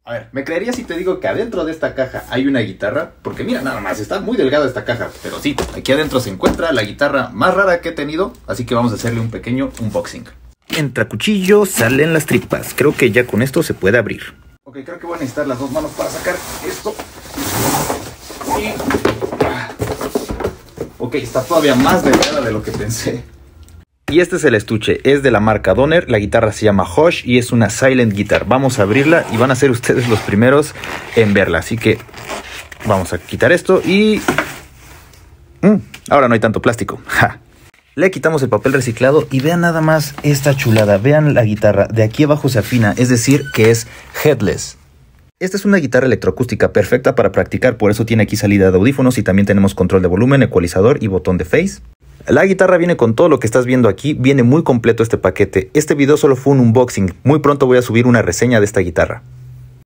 A ver, ¿me creerías si te digo que adentro de esta caja hay una guitarra? Porque mira, nada más, está muy delgada esta caja. Pero sí, aquí adentro se encuentra la guitarra más rara que he tenido. Así que vamos a hacerle un pequeño unboxing. Entra cuchillo, salen las tripas. Creo que ya con esto se puede abrir. Ok, creo que voy a necesitar las dos manos para sacar esto. Ok, está todavía más delgada de lo que pensé. Y este es el estuche, es de la marca Donner, la guitarra se llama Hush y es una Silent Guitar. Vamos a abrirla y van a ser ustedes los primeros en verla, así que vamos a quitar esto y... ahora no hay tanto plástico. ¡Ja! Le quitamos el papel reciclado y vean nada más esta chulada, vean la guitarra, de aquí abajo se afina, es decir, que es headless. Esta es una guitarra electroacústica perfecta para practicar, por eso tiene aquí salida de audífonos y también tenemos control de volumen, ecualizador y botón de face. La guitarra viene con todo lo que estás viendo aquí, viene muy completo este paquete. Este video solo fue un unboxing, muy pronto voy a subir una reseña de esta guitarra.